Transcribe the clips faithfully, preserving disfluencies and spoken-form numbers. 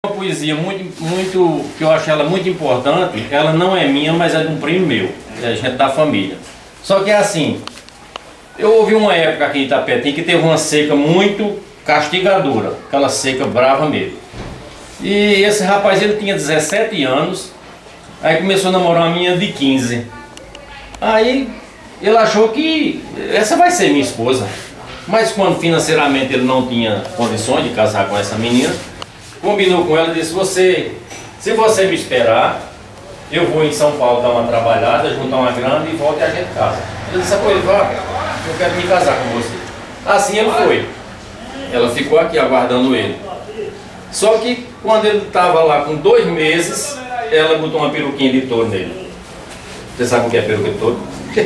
Uma poesia muito, muito, que eu acho ela muito importante. Ela não é minha, mas é de um primo meu, é gente da família. Só que é assim, eu ouvi uma época aqui em Itapetim que teve uma seca muito castigadora, aquela seca brava mesmo. E esse rapaz, ele tinha dezessete anos, aí começou a namorar uma menina de quinze. Aí ele achou que essa vai ser minha esposa. Mas quando financeiramente ele não tinha condições de casar com essa menina, combinou com ela e disse: você, se você me esperar, eu vou em São Paulo dar uma trabalhada, juntar uma grana e volto e a gente casa. Ele disse: pois vá, eu quero me casar com você. Assim ele foi. Ela ficou aqui aguardando ele. Só que quando ele estava lá com dois meses, ela botou uma peruquinha de touro nele. Você sabe o que é peruca de touro?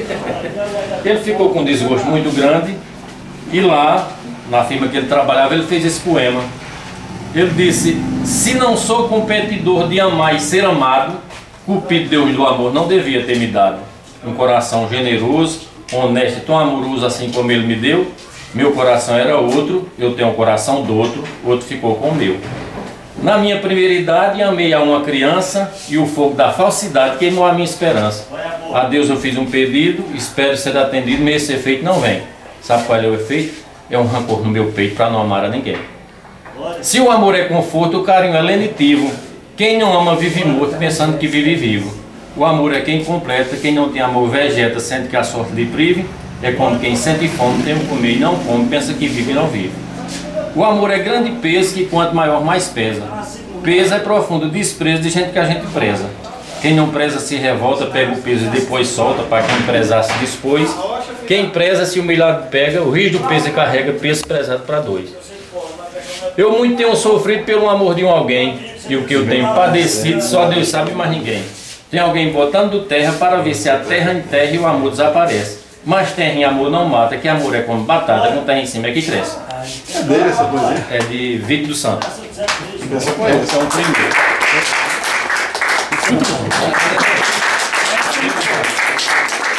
Ele ficou com um desgosto muito grande. E lá, na firma que ele trabalhava, ele fez esse poema. Ele disse: se não sou competidor de amar e ser amado, Cupido, Deus do amor, não devia ter me dado um coração generoso, honesto e tão amoroso assim como ele me deu. Meu coração era outro, eu tenho um coração do outro, outro ficou com o meu. Na minha primeira idade, amei a uma criança e o fogo da falsidade queimou a minha esperança. A Deus eu fiz um pedido, espero ser atendido, mas esse efeito não vem. Sabe qual é o efeito? É um rancor no meu peito para não amar a ninguém. Se o amor é conforto, o carinho é lenitivo. Quem não ama vive morto, pensando que vive vivo. O amor é quem completa, quem não tem amor vegeta, sente que a sorte lhe prive. É como quem sente fome, tem o comer e não come, pensa que vive e não vive. O amor é grande peso que quanto maior mais pesa. Peso é profundo desprezo de gente que a gente preza. Quem não preza se revolta, pega o peso e depois solta, para quem prezar se dispôs. Quem preza se humilhado pega, o rio do peso e carrega peso pesado para dois. Eu muito tenho sofrido pelo amor de um alguém, e o que eu tenho padecido só Deus sabe, mais ninguém. Tem alguém botando terra para ver se a terra enterra e o amor desaparece. Mas terra em amor não mata, que amor é como batata, com terra em cima é que cresce. É dele essa poesia? É de Vitor dos Santos. Essa conhece. Esse é um primeiro.